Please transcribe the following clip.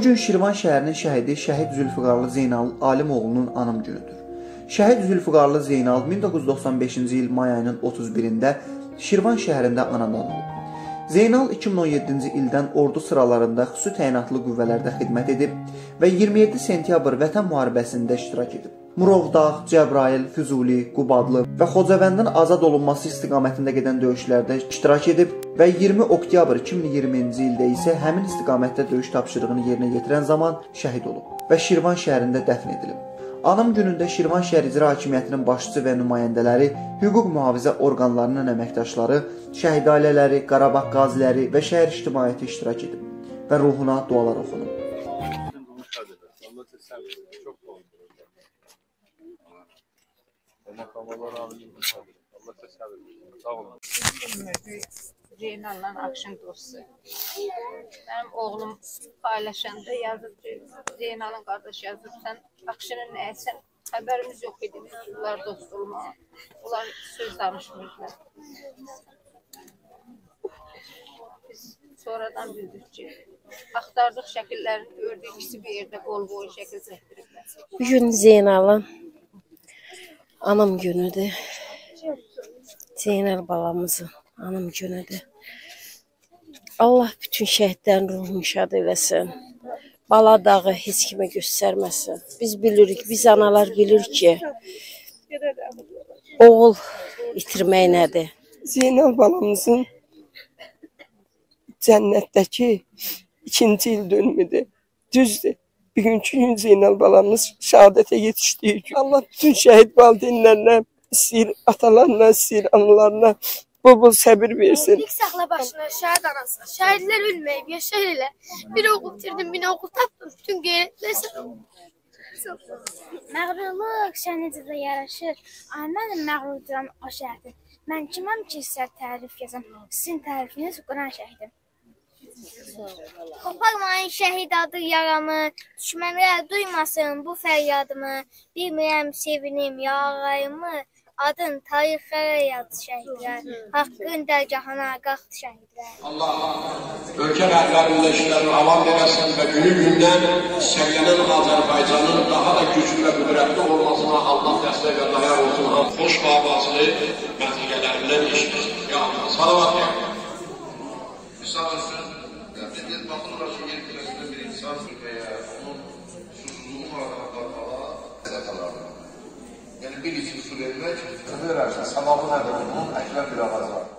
gün Şirvan şəhərinin şəhidi Şəhid Zülfüqarlı Zeynal Alimoğlunun anım günüdür. Şəhid Zülfüqarlı Zeynal 1995-ci il may ayının 31-də Şirvan şəhərində anadan olub. Zeynal 2017-ci ildən ordu sıralarında xüsusi təyinatlı qüvvələrdə xidmət edib və 27 sentyabr Vətən müharibəsində iştirak edib. Murovdağ, Cəbrayıl, Füzuli, Qubadlı və Xocavəndin azad olunması istiqamətində gedən döyüşlərdə iştirak edib və 20 oktyabr 2020-ci ildə isə həmin istiqamətdə döyüş tapşırığını yerinə yetirən zaman şəhid olub və Şirvan şəhərində dəfn edilib. Anım günündə Şirvan şəhər icra hakimiyyətinin başçısı və nümayəndələri, hüquq mühafizə orqanlarının əməkdaşları, şəhid ailələri, Qarabağ qaziləri və şəhər ictimaiyyəti iştirak edib və ruhuna dualar oxunub. Zeynal'la akşam dostu. Benim oğlum paylaşanda yazıb ki, Zeynal'ın qardaş yazıb, sən akşamın nəyəsən, xəbərimiz yox idi, bunlar dost olmağa. Onlar söz danışmırlar. Biz sonradan bildik ki, axtardıq şəkillərini gördük, ikisi bir yerdə qol boyu şəkil çəkdiriblər. Bugün Zeynal'ın anım günüdür. Zeynal balamızın anım günüdür. Allah bütün şəhidlərin ruhunu şad eləsin. Bala dağı heç kimə göstərməsin. Biz bilirik, biz analar bilir ki, oğul itirmək nədir? Zeynal balamızın cənnətdəki ikinci il dönümüdür. Düzdür. Bugünkü gün Zeynal balamız şəhadətə yetişdiyi gün. Allah bütün şəhid valideynlərinə, istəyir atalarına, istəyir analarına bol səbir versin. Dik saxla başına, şəhid anası. Şəhidlər ölməyib, yaşayır elə. Bir oğul bitirdim, bir oğul tapdım. Bütün qeyrətlər. Məğrurluq şəhidinizə yaraşır. Mənim məğrurduram o şəhidin. Mən kiməm ki, sizə tərif yazam? Sizin tərifiniz Quran şəhidim. Qoparmayın şəhid adı yaramı, düşmənlər duymasın bu fəryadımı. Bilmirəm sevinim yarayımı, adın tarixlərə yaz şəhidlər. Haqqın dərgahına qalxdı şəhidlər. Allah ölkə rəhbərində işlərini avam verəsin və günü-gündən səylənən Azərbaycanın daha da güclü və qüdrətli olmasına Allah dəstək və dayan olsun. Xoş babasını məntəqələrindən eşitsin. Ya Allah, salavat ya. Misal üçün, millet bakılır ki, yer kürəsində bir insan və ya onun susuzluğu qarqala yəni bir için su vermək, verərsən, savabı nədir onun? Əkləm bir ağacı var.